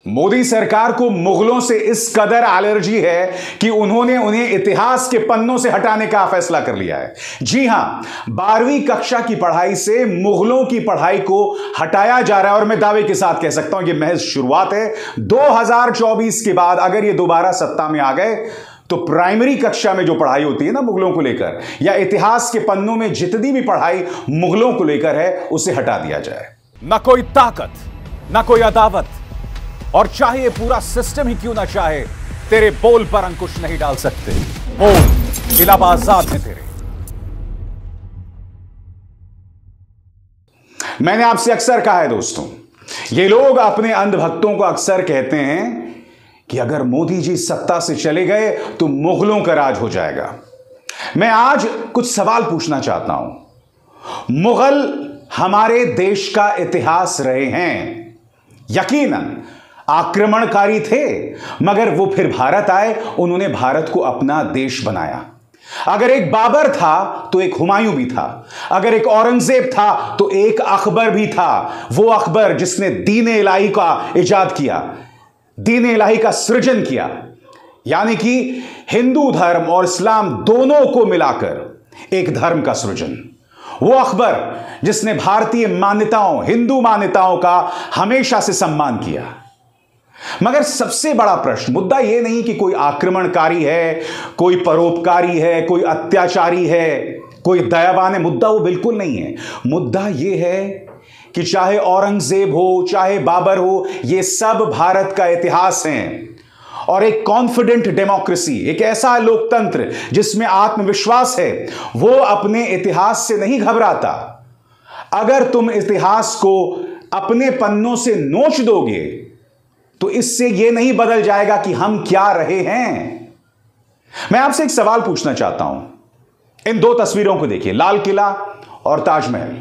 मोदी सरकार को मुगलों से इस कदर एलर्जी है कि उन्होंने उन्हें इतिहास के पन्नों से हटाने का फैसला कर लिया है। जी हां, 12वीं कक्षा की पढ़ाई से मुगलों की पढ़ाई को हटाया जा रहा है। और मैं दावे के साथ कह सकता हूं कि महज शुरुआत है। 2024 के बाद अगर ये दोबारा सत्ता में आ गए तो प्राइमरी कक्षा में जो पढ़ाई होती है ना मुगलों को लेकर, या इतिहास के पन्नों में जितनी भी पढ़ाई मुगलों को लेकर है, उसे हटा दिया जाए। ना कोई ताकत, ना कोई अदावत, और चाहे ये पूरा सिस्टम ही क्यों ना चाहे, तेरे बोल पर अंकुश नहीं डाल सकते। बोल खिलाफ आजाद है तेरे। मैंने आपसे अक्सर कहा है दोस्तों, ये लोग अपने अंधभक्तों को अक्सर कहते हैं कि अगर मोदी जी सत्ता से चले गए तो मुगलों का राज हो जाएगा। मैं आज कुछ सवाल पूछना चाहता हूं। मुगल हमारे देश का इतिहास रहे हैं, यकीनन आक्रमणकारी थे, मगर वो फिर भारत आए, उन्होंने भारत को अपना देश बनाया। अगर एक बाबर था तो एक हुमायूं भी था, अगर एक औरंगजेब था तो एक अकबर भी था। वो अकबर जिसने दीन इलाही का इजाद किया, दीन इलाही का सृजन किया, यानी कि हिंदू धर्म और इस्लाम दोनों को मिलाकर एक धर्म का सृजन। वो अकबर जिसने भारतीय मान्यताओं, हिंदू मान्यताओं का हमेशा से सम्मान किया। मगर सबसे बड़ा प्रश्न, मुद्दा यह नहीं कि कोई आक्रमणकारी है, कोई परोपकारी है, कोई अत्याचारी है, कोई दयावान है। मुद्दा वो बिल्कुल नहीं है। मुद्दा यह है कि चाहे औरंगजेब हो, चाहे बाबर हो, ये सब भारत का इतिहास है। और एक कॉन्फिडेंट डेमोक्रेसी, एक ऐसा लोकतंत्र जिसमें आत्मविश्वास है, वो अपने इतिहास से नहीं घबराता। अगर तुम इतिहास को अपने पन्नों से नोच दोगे तो इससे यह नहीं बदल जाएगा कि हम क्या रहे हैं। मैं आपसे एक सवाल पूछना चाहता हूं। इन दो तस्वीरों को देखिए, लाल किला और ताजमहल।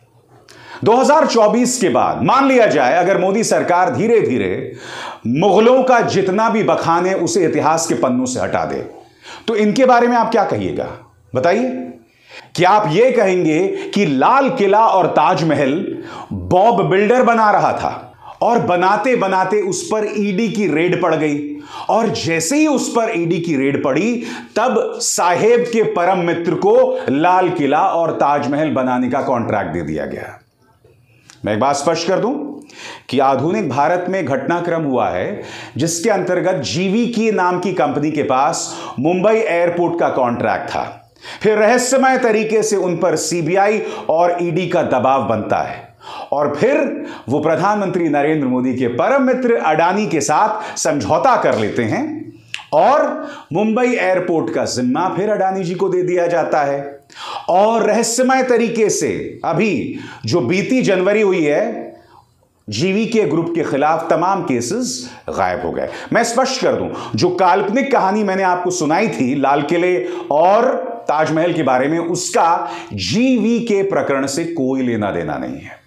2024 के बाद मान लिया जाए अगर मोदी सरकार धीरे धीरे मुगलों का जितना भी बखान है उसे इतिहास के पन्नों से हटा दे, तो इनके बारे में आप क्या कहिएगा? बताइए। क्या आप यह कहेंगे कि लाल किला और ताजमहल बॉब बिल्डर बना रहा था और बनाते बनाते उस पर ईडी की रेड पड़ गई, और जैसे ही उस पर ईडी की रेड पड़ी तब साहेब के परम मित्र को लाल किला और ताजमहल बनाने का कॉन्ट्रैक्ट दे दिया गया? मैं एक बात स्पष्ट कर दूं कि आधुनिक भारत में घटनाक्रम हुआ है जिसके अंतर्गत जीवीके नाम की कंपनी के पास मुंबई एयरपोर्ट का कॉन्ट्रैक्ट था। फिर रहस्यमय तरीके से उन पर सीबीआई और ईडी का दबाव बनता है, और फिर वो प्रधानमंत्री नरेंद्र मोदी के परम मित्र अडानी के साथ समझौता कर लेते हैं और मुंबई एयरपोर्ट का जिम्मा फिर अडानी जी को दे दिया जाता है। और रहस्यमय तरीके से अभी जो बीती जनवरी हुई है, जीवीके ग्रुप के खिलाफ तमाम केसेस गायब हो गए। मैं स्पष्ट कर दूं, जो काल्पनिक कहानी मैंने आपको सुनाई थी लाल किले और ताजमहल के बारे में, उसका जीवीके प्रकरण से कोई लेना देना नहीं है।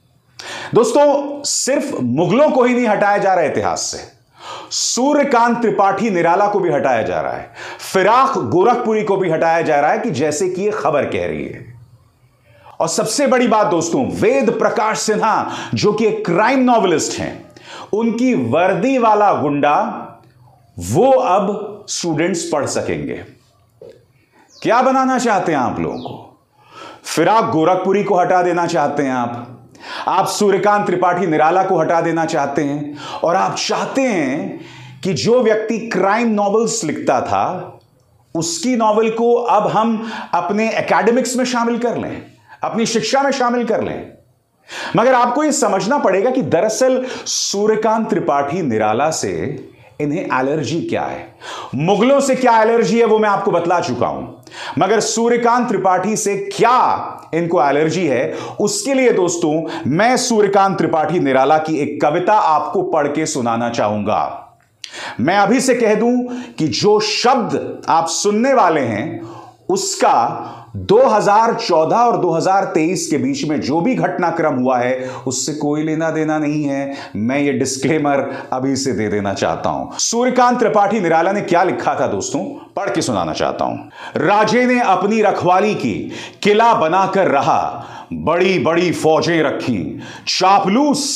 दोस्तों, सिर्फ मुगलों को ही नहीं हटाया जा रहा है इतिहास से, सूर्यकांत त्रिपाठी निराला को भी हटाया जा रहा है, फिराक गोरखपुरी को भी हटाया जा रहा है, कि जैसे कि यह खबर कह रही है। और सबसे बड़ी बात दोस्तों, वेद प्रकाश सिन्हा जो कि एक क्राइम नॉवेलिस्ट हैं, उनकी वर्दी वाला गुंडा वो अब स्टूडेंट्स पढ़ सकेंगे। क्या बनाना चाहते हैं आप लोगों को? फिराक गोरखपुरी को हटा देना चाहते हैं आप सूर्यकांत त्रिपाठी निराला को हटा देना चाहते हैं, और आप चाहते हैं कि जो व्यक्ति क्राइम नॉवेल्स लिखता था उसकी नॉवेल को अब हम अपने एकेडमिक्स में शामिल कर लें, अपनी शिक्षा में शामिल कर लें। मगर आपको यह समझना पड़ेगा कि दरअसल सूर्यकांत त्रिपाठी निराला से इन्हें एलर्जी क्या है। मुगलों से क्या एलर्जी है वो मैं आपको बतला चुका हूं, मगर सूर्यकांत त्रिपाठी से क्या इनको एलर्जी है, उसके लिए दोस्तों मैं सूर्यकांत त्रिपाठी निराला की एक कविता आपको पढ़ के सुनाना चाहूंगा। मैं अभी से कह दूं कि जो शब्द आप सुनने वाले हैं उसका 2014 और 2023 के बीच में जो भी घटनाक्रम हुआ है उससे कोई लेना देना नहीं है। मैं ये डिस्क्लेमर अभी से दे देना चाहता हूं। सूर्यकांत त्रिपाठी निराला ने क्या लिखा था दोस्तों, पढ़ के सुनाना चाहता हूं। राजे ने अपनी रखवाली की, किला बनाकर रहा, बड़ी बड़ी फौजें रखी, चापलूस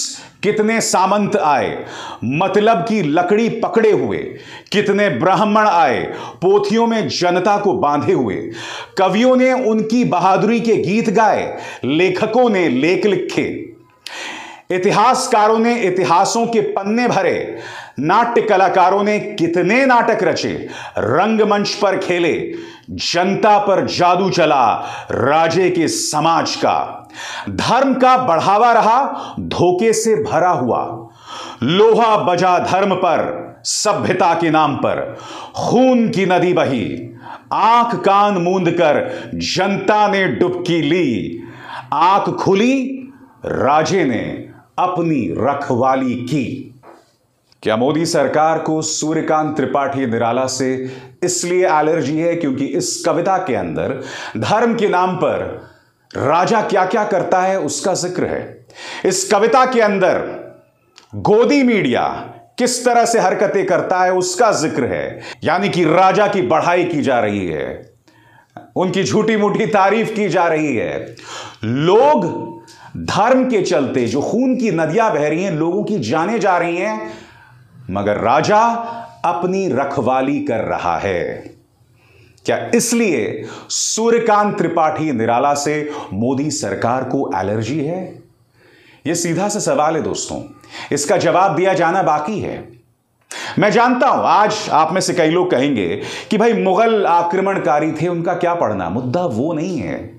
कितने सामंत आए, मतलब की लकड़ी पकड़े हुए, कितने ब्राह्मण आए, पोथियों में जनता को बांधे हुए। कवियों ने उनकी बहादुरी के गीत गाए, लेखकों ने लेख लिखे, इतिहासकारों ने इतिहासों के पन्ने भरे, नाट्य कलाकारों ने कितने नाटक रचे, रंगमंच पर खेले, जनता पर जादू चला राजे के समाज का। धर्म का बढ़ावा रहा धोखे से भरा हुआ, लोहा बजा धर्म पर सभ्यता के नाम पर, खून की नदी बही, आंख कान मूंद कर जनता ने डुबकी ली, आंख खुली राजे ने अपनी रखवाली की। क्या मोदी सरकार को सूर्यकांत त्रिपाठी निराला से इसलिए एलर्जी है क्योंकि इस कविता के अंदर धर्म के नाम पर राजा क्या क्या करता है उसका जिक्र है। इस कविता के अंदर गोदी मीडिया किस तरह से हरकतें करता है उसका जिक्र है, यानी कि राजा की बढ़ाई की जा रही है, उनकी झूठी मूठी तारीफ की जा रही है। लोग धर्म के चलते जो खून की नदियां बह रही हैं, लोगों की जानें जा रही हैं, मगर राजा अपनी रखवाली कर रहा है। क्या इसलिए सूर्यकांत त्रिपाठी निराला से मोदी सरकार को एलर्जी है? यह सीधा सा सवाल है दोस्तों, इसका जवाब दिया जाना बाकी है। मैं जानता हूं आज आप में से कई लोग कहेंगे कि भाई मुगल आक्रमणकारी थे, उनका क्या पढ़ना। मुद्दा वो नहीं है।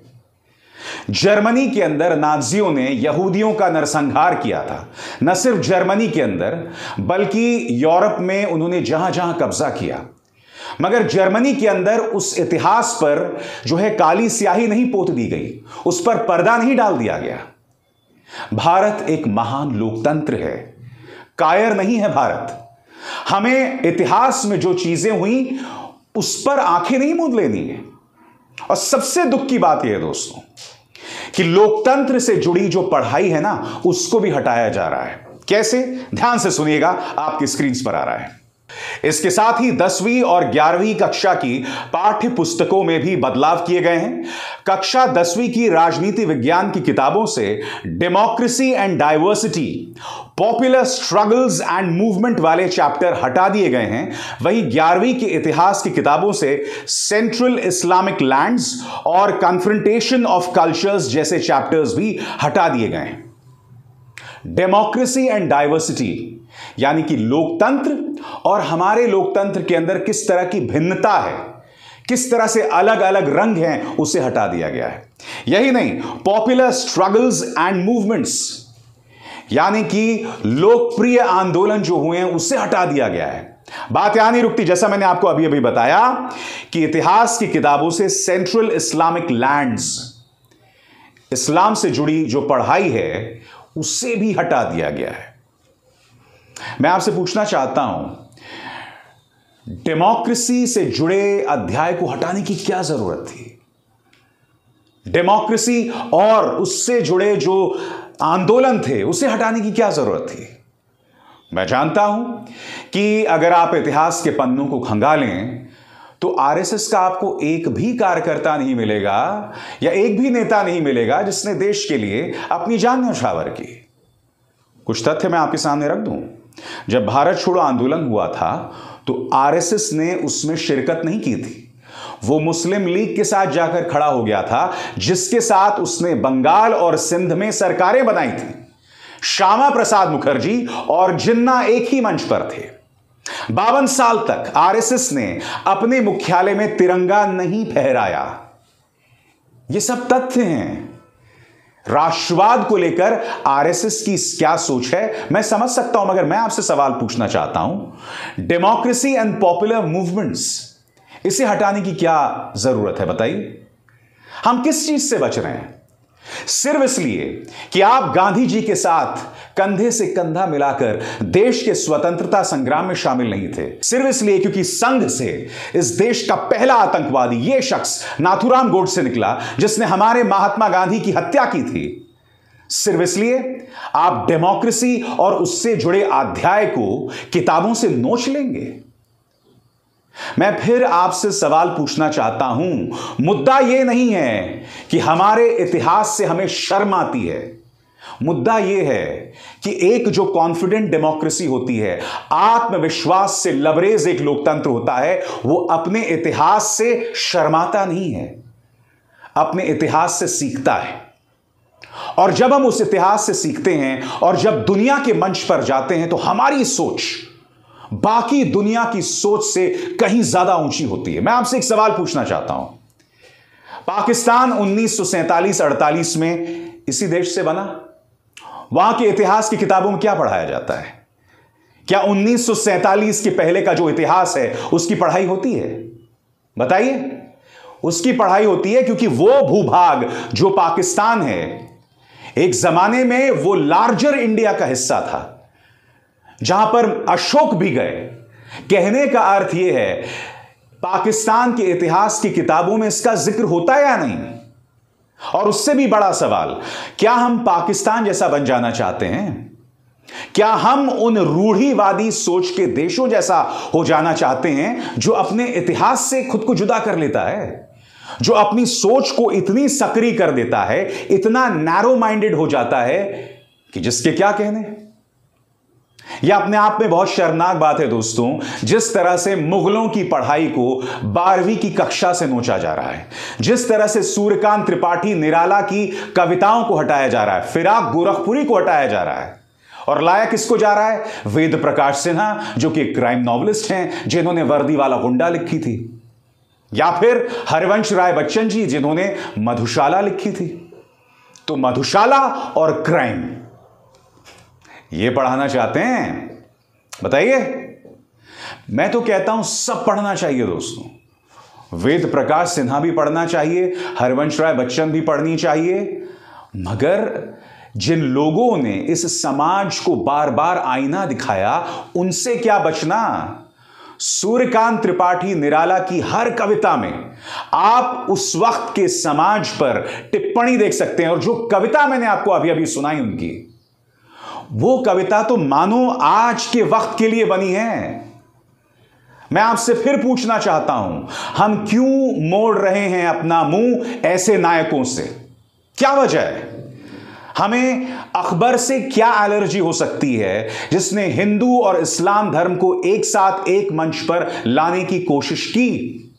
जर्मनी के अंदर नाजियों ने यहूदियों का नरसंहार किया था। न सिर्फ जर्मनी के अंदर बल्कि यूरोप में उन्होंने जहां जहां कब्जा किया, मगर जर्मनी के अंदर उस इतिहास पर जो है काली स्याही नहीं पोत दी गई, उस पर पर्दा नहीं डाल दिया गया। भारत एक महान लोकतंत्र है, कायर नहीं है भारत। हमें इतिहास में जो चीजें हुई उस पर आंखें नहीं मूंद लेनी है। और सबसे दुख की बात यह है दोस्तों कि लोकतंत्र से जुड़ी जो पढ़ाई है ना, उसको भी हटाया जा रहा है। कैसे? ध्यान से सुनिएगा, आपकी स्क्रीन पर आ रहा है। इसके साथ ही 10वीं और 11वीं कक्षा की पाठ्य पुस्तकों में भी बदलाव किए गए हैं। कक्षा 10वीं की राजनीति विज्ञान की किताबों से democracy and diversity, popular struggles and movement वाले चैप्टर हटा दिए गए हैं। वहीं 11वीं के इतिहास की किताबों से सेंट्रल इस्लामिक लैंड्स और कन्फ्रंटेशन ऑफ कल्चर्स जैसे चैप्टर्स भी हटा दिए गए हैं। डेमोक्रेसी एंड डाइवर्सिटी यानी कि लोकतंत्र और हमारे लोकतंत्र के अंदर किस तरह की भिन्नता है, किस तरह से अलग अलग रंग हैं, उसे हटा दिया गया है। यही नहीं, पॉपुलर स्ट्रगल्स एंड मूवमेंट्स यानी कि लोकप्रिय आंदोलन जो हुए हैं उसे हटा दिया गया है। बात यहां नहीं रुकती, जैसा मैंने आपको अभी अभी बताया कि इतिहास की किताबों से सेंट्रल इस्लामिक लैंड्स, इस्लाम से जुड़ी जो पढ़ाई है उसे भी हटा दिया गया है। मैं आपसे पूछना चाहता हूं, डेमोक्रेसी से जुड़े अध्याय को हटाने की क्या जरूरत थी? डेमोक्रेसी और उससे जुड़े जो आंदोलन थे उसे हटाने की क्या जरूरत थी? मैं जानता हूं कि अगर आप इतिहास के पन्नों को खंगालें तो आरएसएस का आपको एक भी कार्यकर्ता नहीं मिलेगा या एक भी नेता नहीं मिलेगा जिसने देश के लिए अपनी जान न्यौछावर की। कुछ तथ्य मैं आपके सामने रख दूं। जब भारत छोड़ो आंदोलन हुआ था तो आरएसएस ने उसमें शिरकत नहीं की थी। वो मुस्लिम लीग के साथ जाकर खड़ा हो गया था, जिसके साथ उसने बंगाल और सिंध में सरकारें बनाई थी। श्यामा प्रसाद मुखर्जी और जिन्ना एक ही मंच पर थे। 52 साल तक आरएसएस ने अपने मुख्यालय में तिरंगा नहीं फहराया। ये सब तथ्य हैं। राष्ट्रवाद को लेकर आरएसएस की क्या सोच है मैं समझ सकता हूं, मगर मैं आपसे सवाल पूछना चाहता हूं, डेमोक्रेसी एंड पॉपुलर मूवमेंट्स, इसे हटाने की क्या जरूरत है? बताइए, हम किस चीज से बच रहे हैं? सिर्फ इसलिए कि आप गांधी जी के साथ कंधे से कंधा मिलाकर देश के स्वतंत्रता संग्राम में शामिल नहीं थे। सिर्फ इसलिए क्योंकि संघ से इस देश का पहला आतंकवादी यह शख्स नाथूराम गोडसे निकला जिसने हमारे महात्मा गांधी की हत्या की थी। सिर्फ इसलिए आप डेमोक्रेसी और उससे जुड़े अध्याय को किताबों से नोच लेंगे? मैं फिर आपसे सवाल पूछना चाहता हूं, मुद्दा यह नहीं है कि हमारे इतिहास से हमें शर्म आती है। मुद्दा यह है कि एक जो कॉन्फिडेंट डेमोक्रेसी होती है, आत्मविश्वास से लबरेज एक लोकतंत्र होता है, वो अपने इतिहास से शर्माता नहीं है, अपने इतिहास से सीखता है। और जब हम उस इतिहास से सीखते हैं और जब दुनिया के मंच पर जाते हैं तो हमारी सोच बाकी दुनिया की सोच से कहीं ज्यादा ऊंची होती है। मैं आपसे एक सवाल पूछना चाहता हूं, पाकिस्तान 1947-48 में इसी देश से बना? वहां के इतिहास की किताबों में क्या पढ़ाया जाता है? क्या 1947 के पहले का जो इतिहास है उसकी पढ़ाई होती है? बताइए। उसकी पढ़ाई होती है, क्योंकि वो भूभाग जो पाकिस्तान है, एक जमाने में वो लार्जर इंडिया का हिस्सा था, जहां पर अशोक भी गए। कहने का अर्थ यह है, पाकिस्तान के इतिहास की किताबों में इसका जिक्र होता है या नहीं? और उससे भी बड़ा सवाल, क्या हम पाकिस्तान जैसा बन जाना चाहते हैं? क्या हम उन रूढ़िवादी सोच के देशों जैसा हो जाना चाहते हैं जो अपने इतिहास से खुद को जुदा कर लेता है, जो अपनी सोच को इतनी सक्रिय कर देता है, इतना नैरो माइंडेड हो जाता है कि जिसके क्या कहने? यह अपने आप में बहुत शर्मनाक बात है दोस्तों, जिस तरह से मुगलों की पढ़ाई को 12वीं की कक्षा से नोचा जा रहा है, जिस तरह से सूर्यकांत त्रिपाठी निराला की कविताओं को हटाया जा रहा है, फिराक गोरखपुरी को हटाया जा रहा है, और लाया किसको जा रहा है? वेद प्रकाश सिन्हा, जो कि क्राइम नॉवलिस्ट हैं, जिन्होंने वर्दी वाला गुंडा लिखी थी, या फिर हरिवंश राय बच्चन जी, जिन्होंने मधुशाला लिखी थी। तो मधुशाला और क्राइम ये पढ़ाना चाहते हैं? बताइए। मैं तो कहता हूं सब पढ़ना चाहिए दोस्तों। वेद प्रकाश सिन्हा भी पढ़ना चाहिए, हरिवंश राय बच्चन भी पढ़नी चाहिए, मगर जिन लोगों ने इस समाज को बार बार आईना दिखाया, उनसे क्या बचना? सूर्यकांत त्रिपाठी निराला की हर कविता में आप उस वक्त के समाज पर टिप्पणी देख सकते हैं। और जो कविता मैंने आपको अभी अभी सुनाई उनकी, वो कविता तो मानो आज के वक्त के लिए बनी है। मैं आपसे फिर पूछना चाहता हूं, हम क्यों मोड़ रहे हैं अपना मुंह ऐसे नायकों से? क्या वजह है? हमें अकबर से क्या एलर्जी हो सकती है जिसने हिंदू और इस्लाम धर्म को एक साथ एक मंच पर लाने की कोशिश की?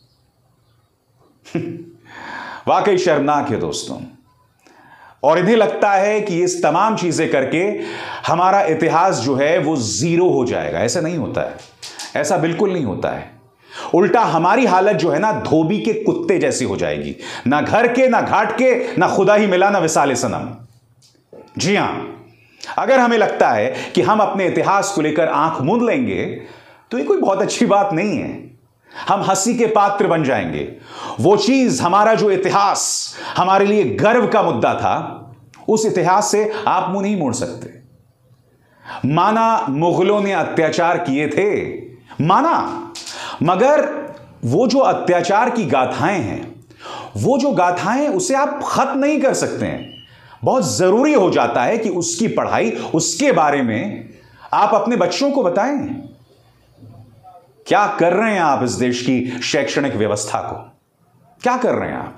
वाकई शर्मनाक है दोस्तों। और इन्हें लगता है कि इस तमाम चीजें करके हमारा इतिहास जो है वो जीरो हो जाएगा। ऐसा नहीं होता है, ऐसा बिल्कुल नहीं होता है। उल्टा हमारी हालत जो है ना, धोबी के कुत्ते जैसी हो जाएगी। ना घर के, ना घाट के, ना खुदा ही मिला, ना विसाले सनम। जी हां, अगर हमें लगता है कि हम अपने इतिहास को लेकर आंख मूंद लेंगे तो ये कोई बहुत अच्छी बात नहीं है। हम हंसी के पात्र बन जाएंगे। वो चीज, हमारा जो इतिहास हमारे लिए गर्व का मुद्दा था, उस इतिहास से आप मुंह नहीं मोड़ सकते। माना मुगलों ने अत्याचार किए थे, माना, मगर वो जो अत्याचार की गाथाएं हैं, वो जो गाथाएं, उसे आप खत्म नहीं कर सकते हैं। बहुत जरूरी हो जाता है कि उसकी पढ़ाई, उसके बारे में आप अपने बच्चों को बताएं। क्या कर रहे हैं आप इस देश की शैक्षणिक व्यवस्था को? क्या कर रहे हैं आप?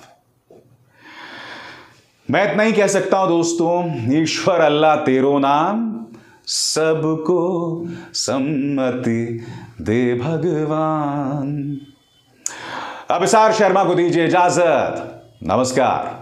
मैं इतना ही कह सकता हूं दोस्तों, ईश्वर अल्लाह तेरो नाम, सबको सम्मति दे भगवान। अभिसार शर्मा को दीजिए इजाजत। नमस्कार।